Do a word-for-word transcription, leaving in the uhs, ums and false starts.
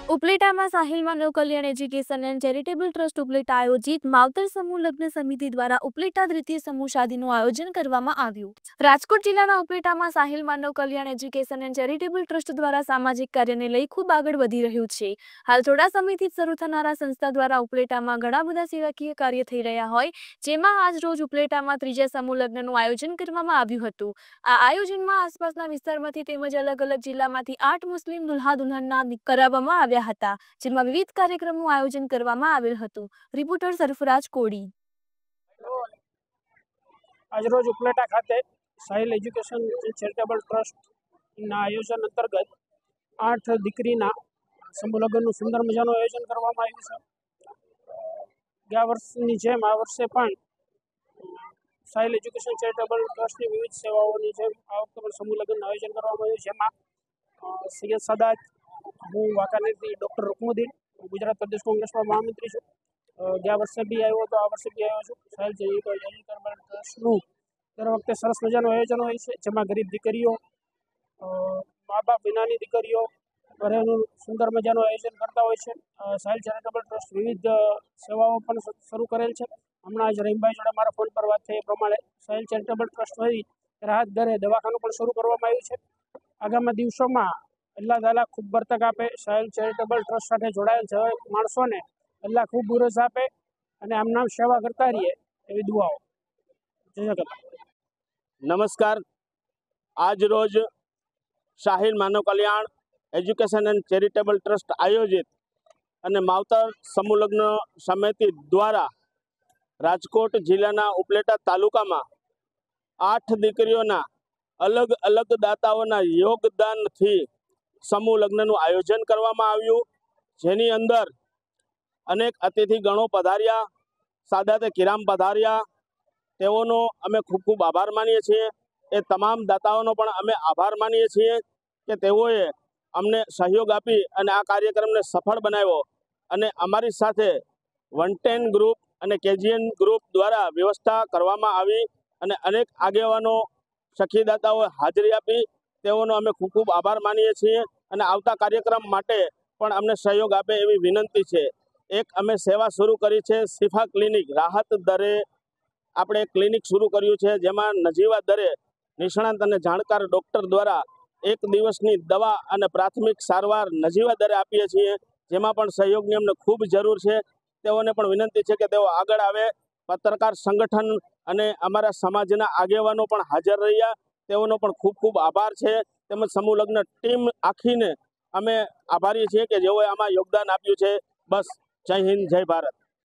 ઉપલેટામાં Sahil Manav Kalyan education and charitable trust Upleta આયોજિત માવતર સમૂહ લગ્ન સમિતિ દ્વારા ઉપલેટા દ્વિતીય સમૂહ શાદીનું આયોજન કરવામાં આવ્યું। રાજકોટ જિલ્લાના ઉપલેટામાં Sahil Manav Kalyan education and charitable trust દ્વારા સામાજિક કાર્યને લઈ ખૂબ આગળ વધી રહ્યું છે। હાલ થોડા સમયથી શરૂ થનારા સંસ્થા દ્વારા ઉપલેટામાં ઘણા બધા સેવાકીય કાર્ય થઈ રહ્યા હોય, જેમાં આજ રોજ ઉપલેટામાં ત્રીજા સમૂહ લગ્નનું આયોજન કરવામાં આવ્યું હતું। આ આયોજનમાં આસપાસના વિસ્તારમાંથી તેમજ અલગ અલગ જિલ્લામાંથી આઠ મુસ્લિમ દુલ્હા દુલ્હનના કરાવવામાં આવ્યા હતા, જેમાં વિવિધ કાર્યક્રમનું આયોજન કરવામાં આવેલ હતું। રિપોર્ટર સરફરાજ કોડી। આજરોજ ઉપલેટા ખાતે સાહિલ એજ્યુકેશન ચેરિટેબલ ટ્રસ્ટના આયોજન અંતર્ગત આઠ દીકરીના સમૂહ લગ્નનું સુંદર મજાનું આયોજન કરવામાં આવ્યું છે। ગયા વર્ષની જેમ આ વર્ષે પણ સાહિલ એજ્યુકેશન ચેરિટેબલ ટ્રસ્ટની વિવિધ સેવાઓની જેમ આ વખતે પણ સમૂહ લગ્નનું આયોજન કરવામાં આવ્યું, જેમાં સૈયદ સાદાત, હું વાંકાનેરથી ડૉક્ટર રૂકમુદ્દીન, ગુજરાત પ્રદેશ કોંગ્રેસમાં મહામંત્રી છું। ગયા વર્ષે બી આવ્યો હતો, આ વર્ષે બી આવ્યો છું। સાહિલ ચેરિટેબલ ટ્રસ્ટનું દર વખતે સરસ મજાનું આયોજન હોય છે, જેમાં ગરીબ દીકરીઓ, મા બાપ વિનાની દીકરીઓ ઘરેનું સુંદર મજાનું આયોજન કરતા હોય છે। સાહિલ ચેરિટેબલ ટ્રસ્ટ વિવિધ સેવાઓ પણ શરૂ કરેલ છે। હમણાં જ રહીમભાઈ જોડે મારા ફોન પર વાત થઈ એ પ્રમાણે સાહિલ ચેરિટેબલ ટ્રસ્ટ વતી રાહત દરે દવાખાનું પણ શરૂ કરવામાં આવ્યું છે। આગામી દિવસોમાં અલ્લાહ તાલા ખૂબ બરકત આપે, સાહિલ ચેરિટેબલ ટ્રસ્ટ સાથે જોડાયેલ માણસોને અલ્લાહ ખૂબ બુરસ આપે અને આમનામ સેવા કરતા રહીએ એવી દુઆઓ। નમસ્કાર। આજ રોજ Sahil Manav Kalyan education and charitable trust આયોજિત અને માવતર સમૂહ લગ્ન સમિતિ દ્વારા રાજકોટ જિલ્લાના ઉપલેટા તાલુકામાં આઠ દીકરીઓના અલગ અલગ દાતાઓના યોગદાનથી સમૂહ લગ્નનું આયોજન કરવામાં આવ્યું, જેની અંદર અનેક અતિથિ ગણો પધાર્યા, સાદાતે કિરામ પધાર્યા। તેઓનો અમે ખૂબ ખૂબ આભાર માનીએ છીએ। એ તમામ દાતાઓનો પણ અમે આભાર માનીએ છીએ કે તેઓએ અમને સહયોગ આપી અને આ કાર્યક્રમને સફળ બનાવ્યો। અને અમારી સાથે વન ટેન ગ્રુપ અને કેજીએન ગ્રુપ દ્વારા વ્યવસ્થા કરવામાં આવી અને અનેક આગેવાનો સખીદાતાઓએ હાજરી આપી, તેઓનો અમે ખૂબ ખૂબ આભાર માનીએ છીએ અને આવતા કાર્યક્રમ માટે પણ અમને સહયોગ આપે એવી વિનંતી છે। એક અમે સેવા શરૂ કરી છે, શિફા ક્લિનિક રાહત દરે આપણે ક્લિનિક શરૂ કર્યું છે, જેમાં નજીવા દરે નિષ્ણાંત અને જાણકાર ડૉક્ટર દ્વારા એક દિવસની દવા અને પ્રાથમિક સારવાર નજીવા દરે આપીએ છીએ, જેમાં પણ સહયોગની અમને ખૂબ જરૂર છે। તેઓને પણ વિનંતી છે કે તેઓ આગળ આવે। પત્રકાર સંગઠન અને અમારા સમાજના આગેવાનો પણ હાજર રહ્યા, તેઓનો પણ ખૂબ ખૂબ આભાર છે। તેમજ સમૂહ લગ્ન ટીમ આખીને અમે આભારી છીએ કે જેઓએ આમાં યોગદાન આપ્યું છે। બસ, જય હિન્દ, જય ભારત।